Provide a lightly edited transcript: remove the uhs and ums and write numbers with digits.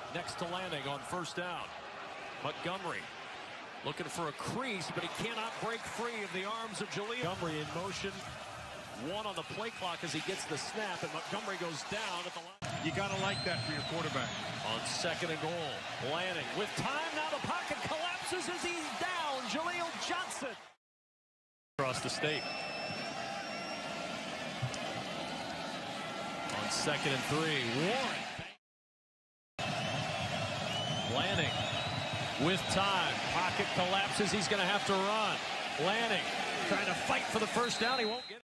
next to Lanning on first down. Montgomery looking for a crease, but he cannot break free of the arms of Jaleel. Montgomery in motion. 1 on the play clock as he gets the snap, and Montgomery goes down at the line. You got to like that for your quarterback. On 2nd and goal, Lanning with time. Now the pocket collapses as he's down. Jaleel Johnson. Across the state. On 2nd and 3, Warren. Lanning with time. Pocket collapses. He's going to have to run. Lanning trying to fight for the first down. He won't get it.